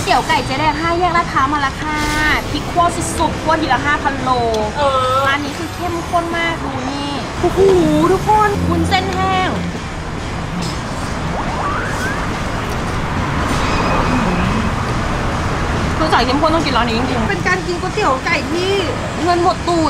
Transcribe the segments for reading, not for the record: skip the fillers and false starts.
เตี๋ยวไก่เจ๊แดง5 แยกลาดพร้าวมาละค่ะพริกคั่วสุดๆคั่วทีละ 5,000 โลร้านนี้คือเข้มข้นมากดูนี่โอ้โหทุกคนวุ้นเส้นแห้งคือจ่ายเข้มข้นต้องกินร้านนี้จริงๆเป็นการกินก๋วยเตี๋ยวไก่ที่เงินหมดตูด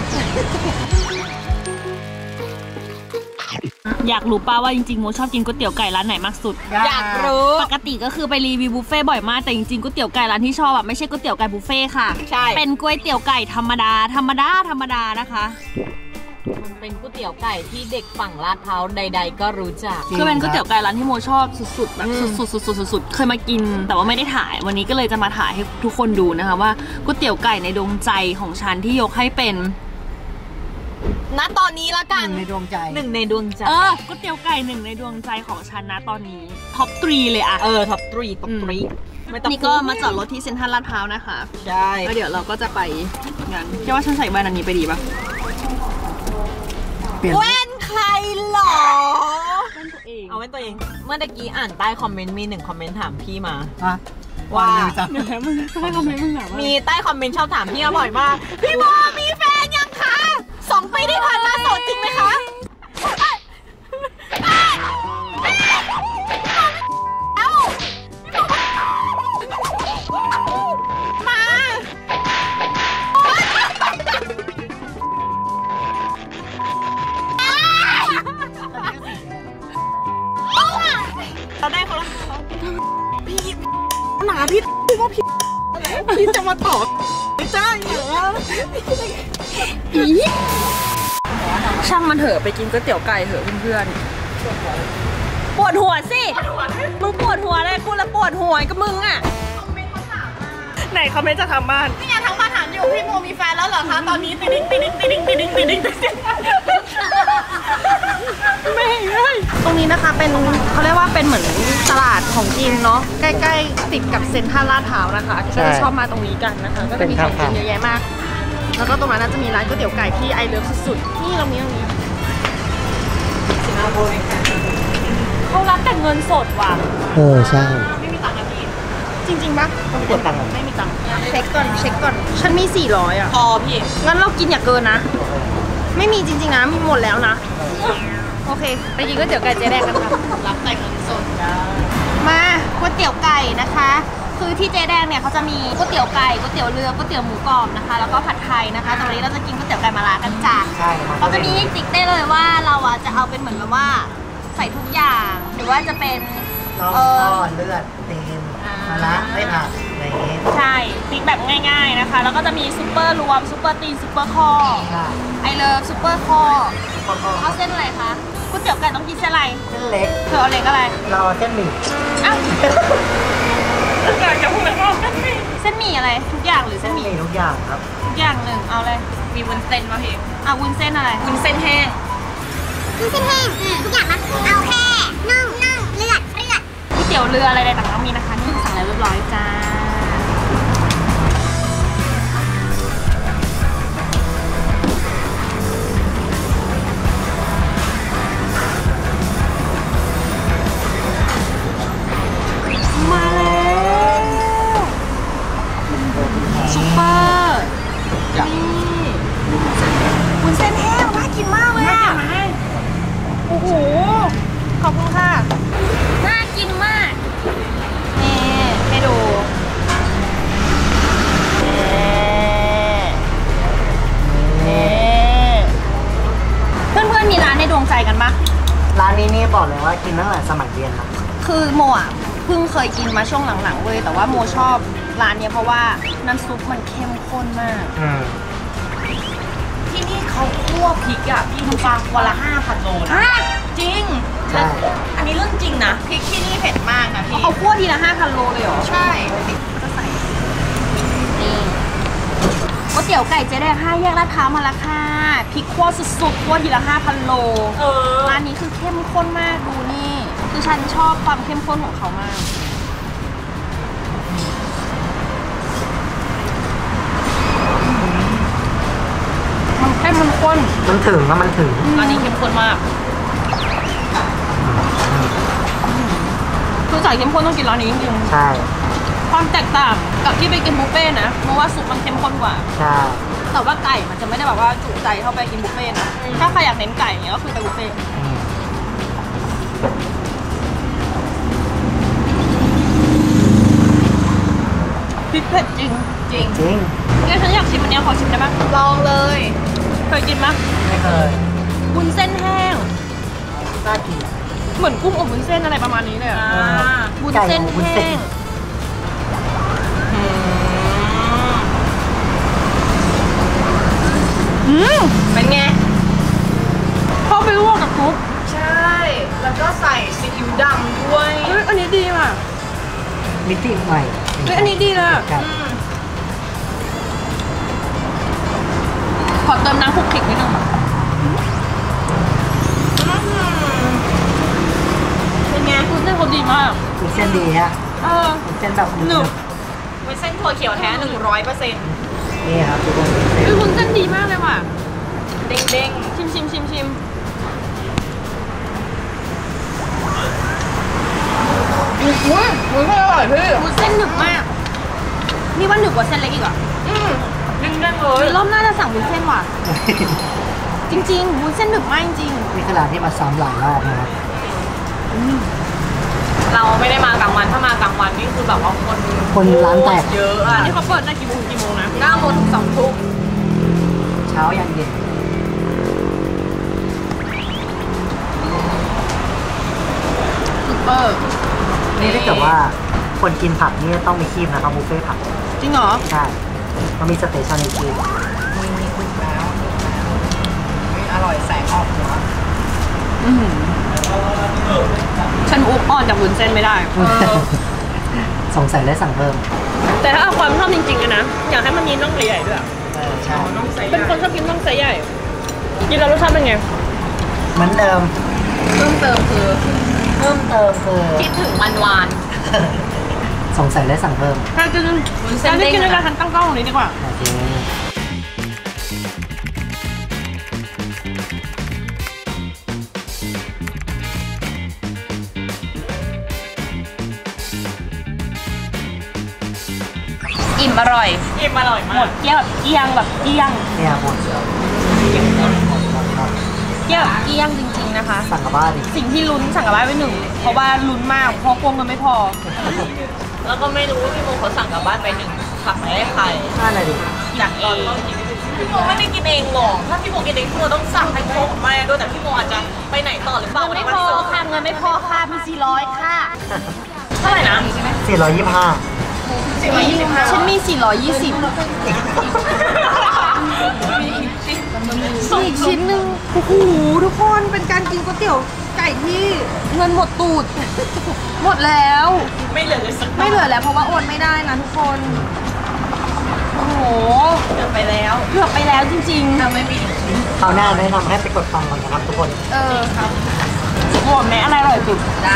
อยากรู้ป่าว่าจริงๆโมชอบกินก๋วยเตี๋ยวไก่ร้านไหนมากสุดอยากรู้ปกติก็คือไปรีวิวบุฟเฟ่บ่อยมากแต่จริงๆก๋วยเตี๋ยวไก่ร้านที่ชอบอะไม่ใช่ก๋วยเตี๋ยวไก่บุฟเฟ่ค่ะใช่เป็นก๋วยเตี๋ยวไก่ธรรมดานะคะมันเป็นก๋วยเตี๋ยวไก่ที่เด็กฝั่งลาดพร้าวใดๆก็รู้จักคือเป็นก๋วยเตี๋ยวไก่ร้านที่โมชอบสุดๆแบบสุดๆเคยมากินแต่ว่าไม่ได้ถ่ายวันนี้ก็เลยจะมาถ่ายให้ทุกคนดูนะคะว่าก๋วยเตี๋ยวไก่ในดวงใจของฉันที่ยกให้เป็นณตอนนี้ละกัน 1 ในดวงใจ 1 ในดวงใจก๋วยเตี๋ยวไก่1 ในดวงใจของฉันนะตอนนี้ท็อป 3เลยอะท็อป 3 นี่ก็มาจอดรถที่เซ็นทรัลลาดพร้าวนะคะใช่แล้วเดี๋ยวเราก็จะไปงานคิดว่าฉันใส่แว่นอันนี้ไปดีปะแว่นใครหรอเอาแว่นตัวเองเมื่อตะกี้อ่านใต้คอมเมนต์มี1 คอมเมนต์ถามพี่มาว่ามีใต้คอมเมนต์ชอบถามพี่มาบ่อยมากพี่โมมีแฟนยังคะ2 ปีที่ผ่านมาโสดจริงไหมคะเราได้เขาแล้วพี่หนาพี่ว่าพี่จะมาตอบไม่ใช่เหรอช่างมันเถอะไปกินก๋วยเตี๋ยวไก่เถอะเพื่อนๆปวดหัวสิมึงปวดหัวเลยกูละปวดหัวกับมึงอ่ะไหนคอมเมนต์จะทำบ้านนี่ไงทางบ้านถามอยู่พี่โมมีแฟนแล้วเหรอคะตอนนี้ติ๊งไม่ตรงนี้นะคะเป็นเขาเรียกว่าเป็นเหมือนตลาดของกินเนาะใกล้ๆติดกับเซ็นทรัลลาดพร้าวนะคะก็จะชอบมาตรงนี้กันนะคะก็จะมีของกินเยอะแยะมากแล้วก็ตรงนั้นจะมีร้านก๋วยเตี๋ยวไก่ที่ไอเลิฟสุดๆนี่ตรงนี้เขารับแต่เงินสดว่ะใช่ไม่มีตังค์นะพี่จริงๆปะต้องกดตังค์ไม่มีตังค์เช็คก่อนฉันมี400อ่ะพอพี่งั้นเรากินอย่าเกินนะไม่มีจริงๆนะมีหมดแล้วนะโอเคไปกินก๋วยเตี๋ยวไก่เจ๊แดงกันค่ะรับแต่เงินสดมาก๋วยเตี๋ยวไก่นะคะคือที่เจ๊แดงเนี่ยเขาจะมีก๋วยเตี๋ยวไก่ก๋วยเตี๋ยวเรือก๋วยเตี๋ยวหมูกรอบนะคะแล้วก็ผัดไทยนะคะตอนนี้เราจะกินก๋วยเตี๋ยวไก่มะระกันจ้ะใช่เราจะมีติ๊กได้เลยว่าเราอ่ะจะเอาเป็นเหมือนแบบว่าใส่ทุกอย่างหรือว่าจะเป็นเลือดตีนมะระไม่ผักอะไรอย่างงี้ใช่ติ๊กแบบง่ายๆนะคะแล้วก็จะมีซุปเปอร์รวมซุปเปอร์ตีนซุปเปอร์ข้อไอเลิฟซุปเปอร์ข้อเอาเส้นอะไรคะก๋วยเตี๋ยวไก่ต้องกินเส้นอะไรเส้นเล็กเธอเอาเล็กอะไรเราเส้นหมี่อ้าวอยากจะพูดแล้วเส้นหมี่อะไรทุกอย่างหรือเส้นหมี่ทุกอย่างครับทุกอย่างหนึ่งเอาเลยมีวุ้นเส้นป่ะพี่วุ้นเส้นอะไรวุ้นเส้นแห้งทุกอย่างนะเอาแค่น่องเลือดก๋วยเตี๋ยวเรืออะไรต่างๆต้องมีนะคะนี่สั่งแล้วเรียบร้อยจ้ามาแล้วซุปเปอร์นี่วุ้นเส้นแห้งน่ากินมากเลยอ่ะโอ้โหขอบคุณค่ะน่ากินมากนี่ให้ดูเพื่อนๆมีร้านในดวงใจกันปะร้านนี้นี่บอกเลยว่ากินตั้งแต่สมัยเรียนครับคือโมอ่ะเพิ่งเคยกินมาช่วงหลังๆเว้ยแต่ว่าโมชอบร้านนี้เพราะว่าน้ำซุปมันเข้มข้นมากที่นี่เขาคั่วพริกอ่ะพี่ดูฟังวันละ 5,000 โลนะจริงอันนี้เรื่องจริงนะพริกที่นี่เผ็ดมากนะพี่เขาคั่วทีละ 5,000 โลเลยเหรอใช่ก็ใส่นี่ก๋วยเตี๋ยวไก่เจ๊แดง5 แยกลาดพร้าวมาละค่ะพริกคั่วสุดๆคั่วทีละ 5,000 โลร้านนี้คือเข้มข้นมากดูนี่คือฉันชอบความเข้มข้นของเขามากมันเข้มมันข้นมันถึงแล้วมันถึงอันนี้เข้มข้นมากคือใส่เข้มข้นต้องกินร้านนี้จริงๆใช่พอความแตกต่างกับที่ไปกินบุฟเฟ่ต์นะเพราะว่าซุปมันเข้มข้นกว่าใช่แต่ว่าไก่มันจะไม่ได้แบบว่าจุใจเท่าไปกินบุฟเฟ่ต์นะถ้าใครอยากเน้นไก่เนี่ยก็คือไปบุฟเฟ่ต์พริกเผ็ดจริงจริงจริงเนี่ยฉันอยากชิมอันเนี้ยขอชิมได้ปะลองเลยเคยกินปะไม่เคยวุ้นเส้นแห้งน่ากินเหมือนกุ้งอบวุ้นเส้นอะไรประมาณนี้เลยอะวุ้นเส้นไก่อบวุ้นแห้เส้นงเป็นไงเข้าไปลวกกับซุปใช่ แล้วก็ใส่ซีอิ๊วดำด้วยเฮ้ยอันนี้ดีว่ะมิติใหม่เฮ้ยอันนี้ดีเลยอะครับขอเติมน้ำคลุกคลิกนิดนึงค่ะเป็นไงวุ้นเส้นเขาดีมากวุ้นเส้นดีฮะ วุ้นเส้นแบบหนึบเป็นเส้นถั่วเขียวแท้ 100% นี่ครับทุกคนวุ้นเส้นเฮ้ยวุ้นเส้นดีมากเลยว่ะเด้งชิมวุ้นเส้นอร่อยพี่วุ้นเส้นหนึบมาก นี่ว่าหนึบกว่าเส้นเล็กอีกอ่ะๆเด้งๆเลยรอบหน้าจะสั่งวุ้นเส้นว่ะ จริงๆวุ้นเส้นหนึบมากจริงนี่คือร้านที่มาซ้ำหลายรอบนะครับเราไม่ได้มากลางวัน ถ้ามากลางวันนี่คือแบบว่าคนร้านแตกเยอะอ่ะนี่เขาเปิดได้กี่โมงนะ 9 โมงถึง 2 ทุ่มเช้ายันเย็นซุปเปอร์นี่ถ้าเกิดว่าคนกินผักนี่ต้องมีคีบนะครับบุฟเฟ่ผักจริงเหรอใช่มันมีสเตชันในคีบอร่อยแสงออกหัวฉันอุบอ่อนจากวุ้นเส้นไม่ได้สงสัยได้สั่งเพิ่มแต่ถ้าเอาความชอบจริงๆนะ อยากให้มันมีน่องใหญ่ๆด้วยอะใช่เป็นคนชอบกินน่องไซส์ใหญ่ กินแล้วรสชาติเป็นไงเหมือนเดิมเพิ่มเติมคือเพิ่มเติมคือคิดถึงวันวานสงสัยได้สั่งเพิ่มถ้ากินวุ้นเส้นถ้าเด้งกินด้วยกันฉันตั้งกล้องตรงนี้ดีกว่าโอเคอิ่มอร่อยอิ่มอร่อยหมมากดเกลี้ยงแบบเกลี้ยงแบบเกลี้ยงเนี่ยหมดเกลี้ยงแบบเกลี้ยงจริงๆนะคะสั่งกลับบ้านดิสิ่งที่ลุ้นสั่งกลับบ้านไว้หนึ่ง เพราะว่าลุ้นมากเพราะกลัวเงินไม่พอแล้วก็ไม่รู้ว่าพี่โมเขาสั่งกลับบ้านไป1ผักไม่ให้ใครน่าอะไรดิจากเอพี่โมไม่ได้กินเองหรอก ถ้าพี่โมกินเองพี่โมต้องสั่งให้พ่อกับแม่ด้วย แต่พี่โมอาจจะไปไหนต่อหรือเปล่าวันไม่นี้พวันอศุกร์ค่ะเงินไม่พอค่ะมี400ค่ะเท่าไหร่นะ 425 ฉันมี 420อีกชิ้นหนึ่งโอ้โหทุกคนเป็นการกินก๋วยเตี๋ยวไก่ที่เงินหมดตูด หมดแล้วไม่เหลือเลยสักไม่เหลือแล้วเพราะว่าโอนไม่ได้นะทุกคน โอ้โหเกือบไปแล้วเกือบไปแล้วจริงๆถ้าไม่มีคราวหน้าแนะนำให้ไปกดฟังก่อนนะครับทุกคนครับโหวตแม่อะไรอร่อยสุดได้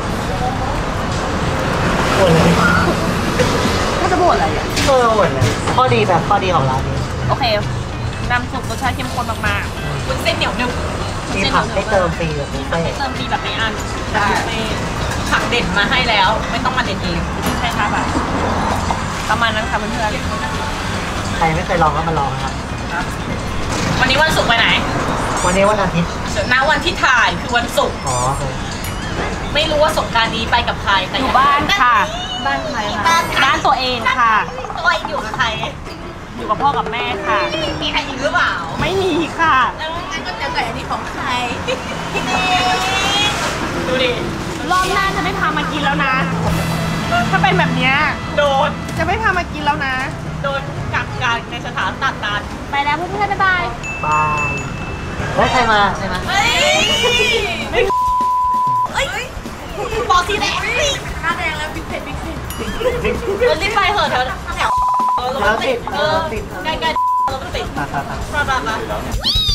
โอนเลยก็จะโหวตอะไรอ่ะโอนเลยข้อดีแบบข้อดีของร้านนี้โอเคน้ำซุปรสชาติเข้มข้นมากวุ้นเส้นเหนียวหนึบมีผักให้เติมฟรีแบบบุฟๆเฟ่ให้เติมฟรีแบบไม่อั้นได้ผักเด็ดมาให้แล้ว ไม่ต้องมาเด็ดเองใช่ค่ะแบบประมาณนั้นค่ะเพื่อนใครไม่เคยลองก็มาลองนะครับวันนี้วันศุกร์ไปไหนวันนี้วันอาทิตย์ณวันที่ถ่ายคือวันศุกร์อ๋อโอเคไม่รู้ว่าสงกรานต์นี้ไปกับใครแต่ๆอยู่บ้านค่ะบ้านใครคะบ้านตัวเองค่ะตัวเองอยู่กับใครอยู่กับพ่อกับแม่ค่ะมีใครอีกหรือเปล่าไม่มีค่ะแล้วงั้นก็จะไก่อันนี้ของใครพี่เนดูดิรอบหน้าจะไม่พามากินแล้วนะ ถ้าเป็นแบบเนี้ยโดนจะไม่พามากินแล้วนะโดนกักกันในสถานตัดตาดไปแล้วเพื่อนๆบ๊ายบายบายแล้วใครมาใครมาเฮ้ยบอกทีแรกหน้าแดงแล้วบิ๊กเผ็ดบิ๊กเผ็ดเรารีบไปเหอะแถวใกล้ๆเราติดตามา